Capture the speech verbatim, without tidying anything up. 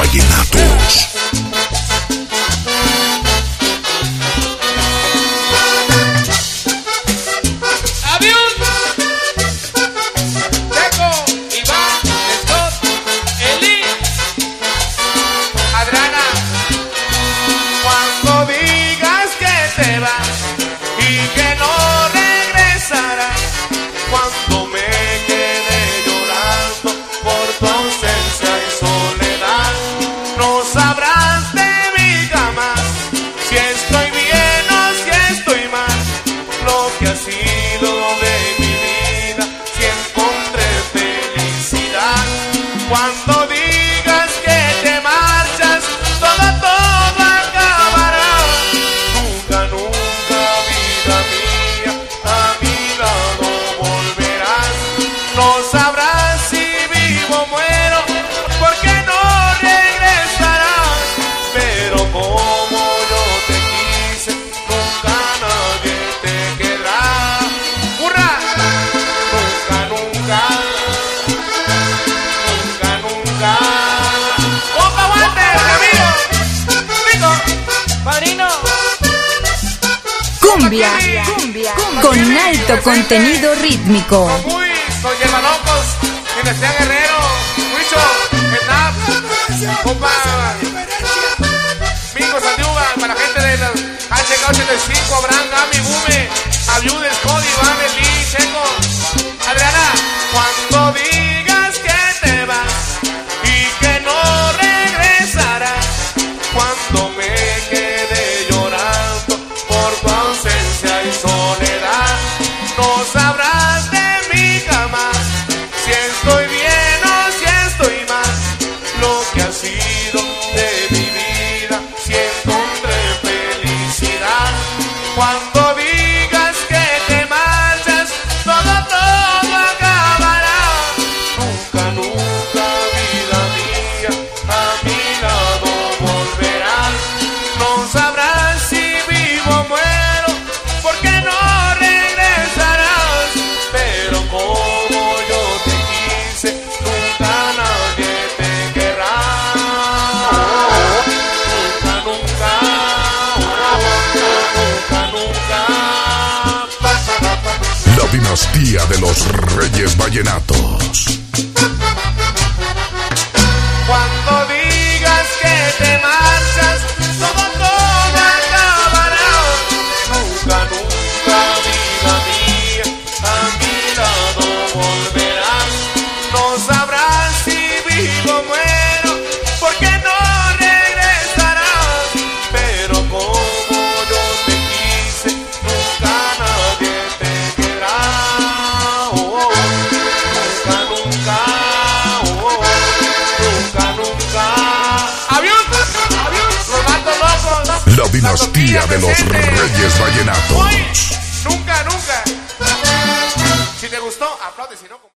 Vallenatos. Cuando digas que te marchas, todo, todo acabará. Nunca, nunca, vida mía, a mi lado volverás. No sabrás si vivo o muero, porque no regresarás. Pero como yo te quise, nunca nadie te querrá. ¡Hurra! Nunca, nunca. Cumbia, cumbia, con alto contenido rítmico. Uy, con Yerbalocos, Dinastía Guerrero, Huicho, Etap, compa, Mingo Sandiuga, para la gente de las H K ochenta y cinco, Abraham, Gami, Bume, Aviudes, Cody, Iván, Eli, Checo, Adriana. Cuando digas que te vas y que no regresarás, cuando me quede llorando por tu ausencia y soledad, no sabrás de mí jamás si estoy bien o si estoy mal. Lo que ha sido de mi vida, si encontré felicidad. Cuando digas que te marchas, todo, todo acabará. Nunca, nunca, vida mía, a mi lado volverás. No sabrás si vivo o muero, porque no regresarás. Pero como yo te quise, nunca nadie te querrá. Nunca, nunca, nunca, nunca. La dinastía de los Reyes Vallenatos. Cuando digas que te marchas, todo, todo acabará. Nunca, nunca, vida mía, a mi lado volverás. No sabrás si vivo o muero, porque no regresarás. Pero como yo te quise, nunca nadie te querrá. Oh, oh, nunca, nunca, oh, oh, nunca, nunca. ¡Avión! ¡Avión! ¡Los Gatos Locos! La dinastía de los Reyes Vallenatos. Nunca, nunca. Si te gustó, aplaude, si no...